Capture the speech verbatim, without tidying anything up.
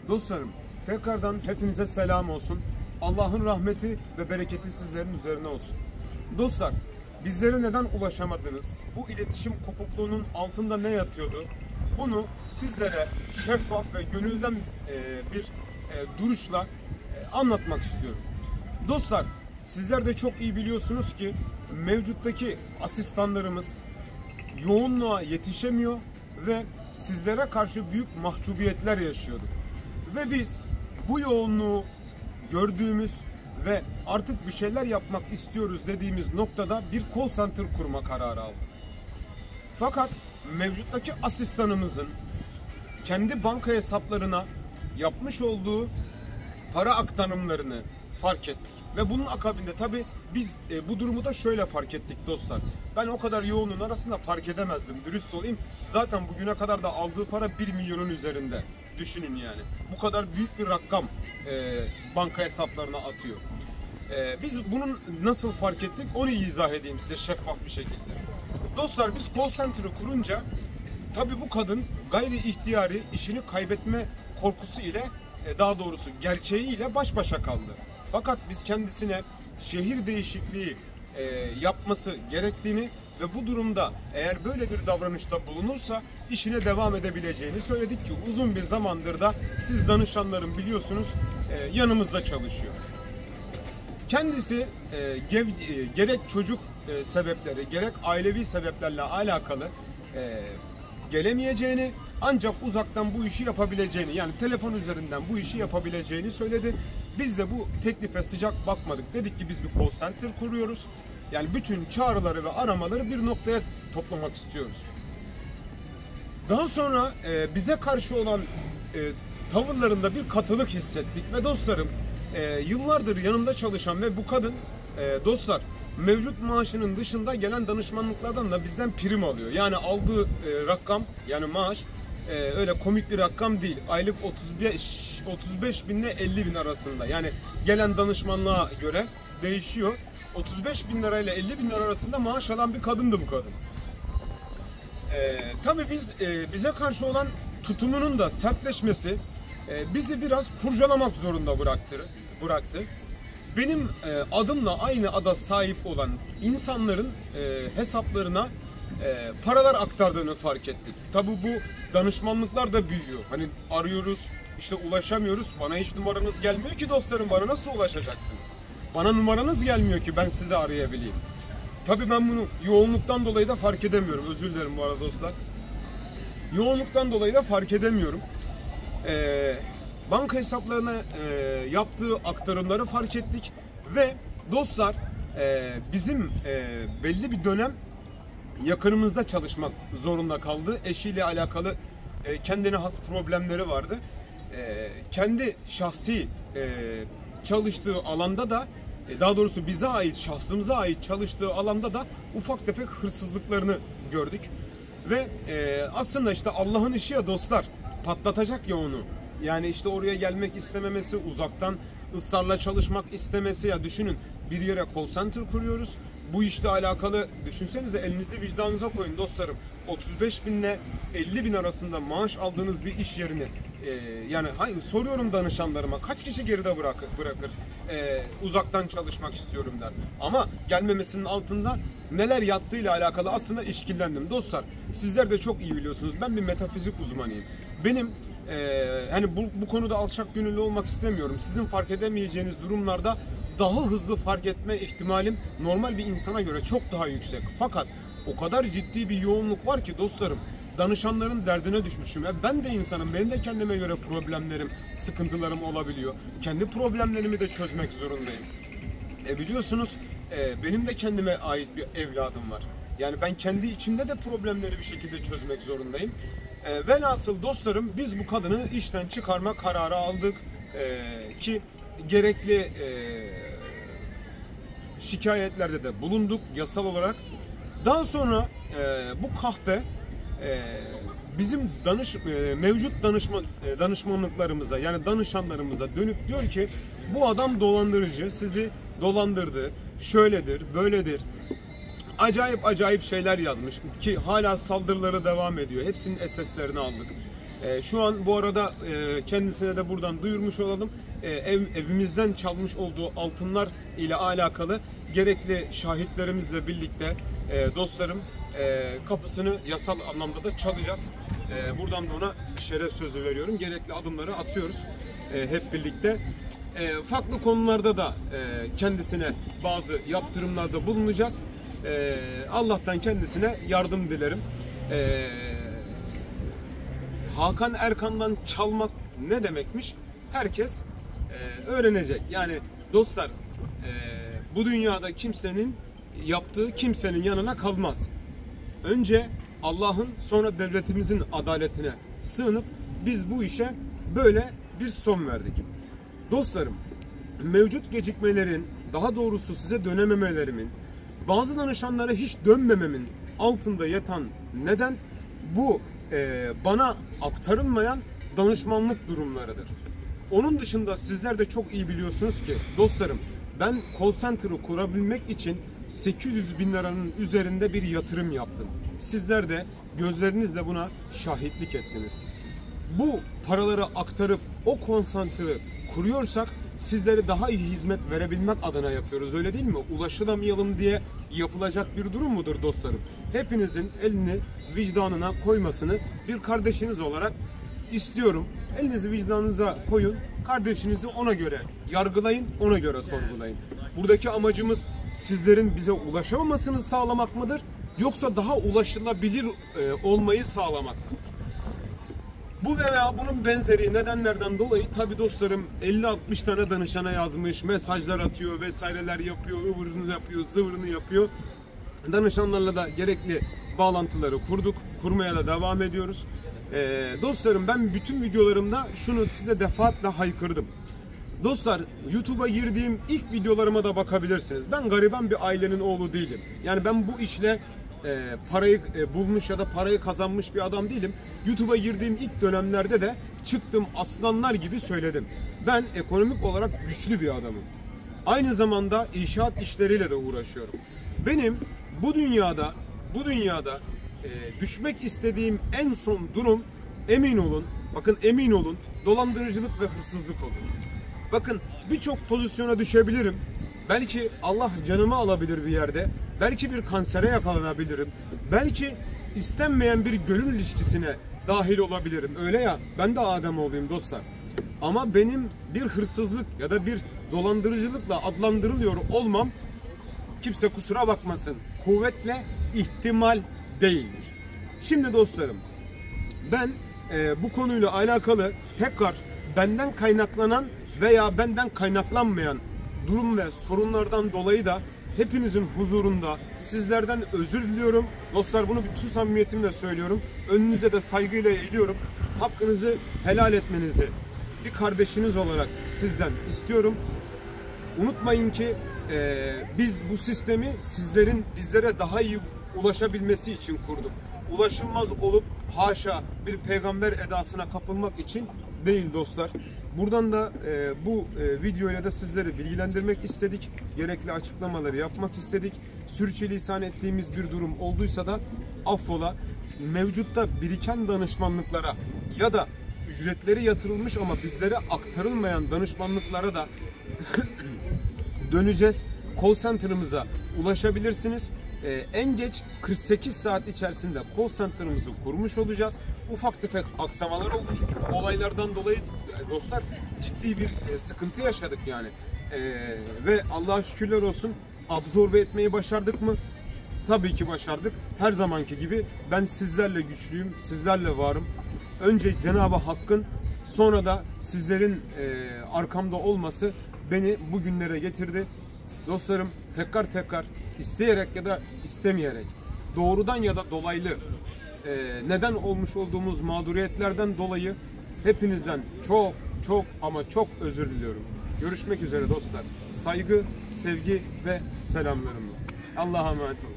Dostlarım, tekrardan hepinize selam olsun. Allah'ın rahmeti ve bereketi sizlerin üzerine olsun. Dostlar, bizlere neden ulaşamadınız? Bu iletişim kopukluğunun altında ne yatıyordu? Bunu sizlere şeffaf ve gönülden e, bir e, duruşla e, anlatmak istiyorum. Dostlar, sizler de çok iyi biliyorsunuz ki mevcuttaki asistanlarımız yoğunluğa yetişemiyor ve sizlere karşı büyük mahcubiyetler yaşıyorduk. Ve biz bu yoğunluğu gördüğümüz ve artık bir şeyler yapmak istiyoruz dediğimiz noktada bir call center kurma kararı aldık. Fakat mevcuttaki asistanımızın kendi banka hesaplarına yapmış olduğu para aktarımlarını fark ettik. Ve bunun akabinde tabi biz e, bu durumu da şöyle fark ettik dostlar. Ben o kadar yoğunluğun arasında fark edemezdim, dürüst olayım. Zaten bugüne kadar da aldığı para bir milyonun üzerinde. Düşünün yani. Bu kadar büyük bir rakam e, banka hesaplarına atıyor. E, biz bunun nasıl fark ettik onu izah edeyim size şeffaf bir şekilde. Dostlar, biz call center'ı kurunca tabi bu kadın gayri ihtiyari işini kaybetme korkusu ile e, daha doğrusu gerçeğiyle baş başa kaldı. Fakat biz kendisine şehir değişikliği e, yapması gerektiğini ve bu durumda eğer böyle bir davranışta bulunursa işine devam edebileceğini söyledik ki uzun bir zamandır da siz danışanlarım biliyorsunuz e, yanımızda çalışıyor. Kendisi e, gev, e, gerek çocuk e, sebepleri gerek ailevi sebeplerle alakalı e, gelemeyeceğini ancak uzaktan bu işi yapabileceğini yani telefon üzerinden bu işi yapabileceğini söyledi. Biz de bu teklife sıcak bakmadık. Dedik ki biz bir call center kuruyoruz. Yani bütün çağrıları ve aramaları bir noktaya toplamak istiyoruz. Daha sonra e, bize karşı olan e, tavırlarında bir katılık hissettik ve dostlarım e, yıllardır yanımda çalışan ve bu kadın e, dostlar mevcut maaşının dışında gelen danışmanlıklardan da bizden prim alıyor. Yani aldığı e, rakam yani maaş e, öyle komik bir rakam değil. Aylık otuz beş otuz beş bin ile elli bin arasında. Yani gelen danışmanlığa göre değişiyor. otuz beş bin lira ile elli bin lira arasında maaş alan bir kadındı bu kadın. E, tabii biz e, bize karşı olan tutumunun da sertleşmesi e, bizi biraz kurcalamak zorunda bıraktı. bıraktı. Benim e, adımla aynı ada sahip olan insanların e, hesaplarına e, paralar aktardığını fark ettik. Tabi bu danışmanlıklar da büyüyor. Hani arıyoruz, işte ulaşamıyoruz. Bana hiç numaranız gelmiyor ki dostlarım. Bana nasıl ulaşacaksınız? Bana numaranız gelmiyor ki ben sizi arayabileyim. Tabi ben bunu yoğunluktan dolayı da fark edemiyorum. Özür dilerim bu arada dostlar. Yoğunluktan dolayı da fark edemiyorum. Eee... Banka hesaplarına e, yaptığı aktarımları fark ettik ve dostlar e, bizim e, belli bir dönem yakınımızda çalışmak zorunda kaldı. Eşiyle alakalı e, kendine has problemleri vardı. E, kendi şahsi e, çalıştığı alanda da e, daha doğrusu bize ait, şahsımıza ait çalıştığı alanda da ufak tefek hırsızlıklarını gördük. Ve e, aslında işte Allah'ın işi ya dostlar, patlatacak ya onu. Yani işte oraya gelmek istememesi, uzaktan ısrarla çalışmak istemesi ya düşünün bir yere call center kuruyoruz. Bu işle alakalı düşünsenize elinizi vicdanınıza koyun dostlarım. otuz beş bin ile elli bin arasında maaş aldığınız bir iş yerini e, yani hayır, soruyorum danışanlarıma kaç kişi geride bırakır, bırakır e, uzaktan çalışmak istiyorum der. Ama gelmemesinin altında neler yattığıyla alakalı aslında işkillendim. Dostlar sizler de çok iyi biliyorsunuz ben bir metafizik uzmanıyım. Benim Ee, hani bu, bu konuda alçak gönüllü olmak istemiyorum. Sizin fark edemeyeceğiniz durumlarda daha hızlı fark etme ihtimalim normal bir insana göre çok daha yüksek. Fakat o kadar ciddi bir yoğunluk var ki dostlarım danışanların derdine düşmüşüm. E ben de insanım. Benim de kendime göre problemlerim, sıkıntılarım olabiliyor. Kendi problemlerimi de çözmek zorundayım. E biliyorsunuz e, benim de kendime ait bir evladım var. Yani ben kendi içimde de problemleri bir şekilde çözmek zorundayım. E, velhasıl dostlarım biz bu kadını işten çıkarma kararı aldık. E, ki gerekli e, şikayetlerde de bulunduk yasal olarak. Daha sonra e, bu kahpe e, bizim danış, e, mevcut danışman, e, danışmanlıklarımıza yani danışanlarımıza dönüp diyor ki bu adam dolandırıcı, sizi dolandırdı, şöyledir, böyledir. Acayip acayip şeyler yazmış ki hala saldırıları devam ediyor. Hepsinin S S'lerini aldık. E, şu an bu arada e, kendisine de buradan duyurmuş olalım. E, ev, evimizden çalmış olduğu altınlar ile alakalı gerekli şahitlerimizle birlikte e, dostlarım e, kapısını yasal anlamda da çalacağız. E, buradan da ona şeref sözü veriyorum. Gerekli adımları atıyoruz e, hep birlikte. E, farklı konularda da e, kendisine bazı yaptırımlarda bulunacağız. E, Allah'tan kendisine yardım dilerim. E, Hakan Erkan'dan çalmak ne demekmiş? Herkes e, öğrenecek. Yani dostlar, e, bu dünyada kimsenin yaptığı kimsenin yanına kalmaz. Önce Allah'ın, sonra devletimizin adaletine sığınıp biz bu işe böyle bir son verdik. Dostlarım, mevcut gecikmelerin, daha doğrusu size dönememelerimin, bazı danışanlara hiç dönmememin altında yatan neden bu e, bana aktarılmayan danışmanlık durumlarıdır. Onun dışında sizler de çok iyi biliyorsunuz ki dostlarım, ben call center'ı kurabilmek için sekiz yüz bin liranın üzerinde bir yatırım yaptım. Sizler de gözlerinizle buna şahitlik ettiniz. Bu paraları aktarıp o call center'ı kuruyorsak sizlere daha iyi hizmet verebilmek adına yapıyoruz, öyle değil mi? Ulaşılamayalım diye yapılacak bir durum mudur dostlarım? Hepinizin elini vicdanına koymasını bir kardeşiniz olarak istiyorum. Elinizi vicdanınıza koyun, kardeşinizi ona göre yargılayın, ona göre sorgulayın. Buradaki amacımız sizlerin bize ulaşamamasını sağlamak mıdır? Yoksa daha ulaşılabilir e, olmayı sağlamak mıdır? Bu veya bunun benzeri nedenlerden dolayı tabi dostlarım elli altmış tane danışana yazmış, mesajlar atıyor, vesaireler yapıyor, ıvırını yapıyor, zıvırını yapıyor. Danışanlarla da gerekli bağlantıları kurduk, kurmaya da devam ediyoruz. Ee, dostlarım, ben bütün videolarımda şunu size defaatle haykırdım. Dostlar, YouTube'a girdiğim ilk videolarıma da bakabilirsiniz. Ben gariban bir ailenin oğlu değilim. Yani ben bu işle e, parayı e, bulmuş ya da parayı kazanmış bir adam değilim. YouTube'a girdiğim ilk dönemlerde de çıktım aslanlar gibi söyledim. Ben ekonomik olarak güçlü bir adamım. Aynı zamanda inşaat işleriyle de uğraşıyorum. Benim bu dünyada, bu dünyada e, düşmek istediğim en son durum, emin olun, bakın emin olun, dolandırıcılık ve hırsızlık olur. Bakın, birçok pozisyona düşebilirim. Belki Allah canımı alabilir bir yerde. Belki bir kansere yakalanabilirim. Belki istenmeyen bir gönül ilişkisine dahil olabilirim. Öyle ya, ben de Adem olayım dostlar. Ama benim bir hırsızlık ya da bir dolandırıcılıkla adlandırılıyor olmam, kimse kusura bakmasın, kuvvetle ihtimal değildir. Şimdi dostlarım, ben e, bu konuyla alakalı tekrar benden kaynaklanan veya benden kaynaklanmayan durum ve sorunlardan dolayı da hepinizin huzurunda sizlerden özür diliyorum. Dostlar, bunu bütün samimiyetimle söylüyorum. Önünüze de saygıyla eğiliyorum. Hakkınızı helal etmenizi bir kardeşiniz olarak sizden istiyorum. Unutmayın ki e, biz bu sistemi sizlerin bizlere daha iyi ulaşabilmesi için kurduk. Ulaşılmaz olup haşa bir peygamber edasına kapılmak için değil dostlar. Buradan da e, bu e, videoyla da sizleri bilgilendirmek istedik. Gerekli açıklamaları yapmak istedik. Sürçülisan ettiğimiz bir durum olduysa da affola. Mevcutta biriken danışmanlıklara ya da ücretleri yatırılmış ama bizlere aktarılmayan danışmanlıklara da döneceğiz. Call center'ımıza ulaşabilirsiniz. Ee, en geç kırk sekiz saat içerisinde call center'ımızı kurmuş olacağız. Ufak tefek aksamalar oldu çünkü olaylardan dolayı dostlar ciddi bir e, sıkıntı yaşadık yani. Ee, ve Allah'a şükürler olsun, absorbe etmeyi başardık mı? Tabii ki başardık. Her zamanki gibi ben sizlerle güçlüyüm, sizlerle varım. Önce Cenab-ı Hakk'ın, sonra da sizlerin e, arkamda olması beni bugünlere getirdi. Dostlarım, tekrar tekrar isteyerek ya da istemeyerek, doğrudan ya da dolaylı e, neden olmuş olduğumuz mağduriyetlerden dolayı hepinizden çok çok ama çok özür diliyorum. Görüşmek üzere dostlar. Saygı, sevgi ve selamlarımla. Allah'a emanet olun.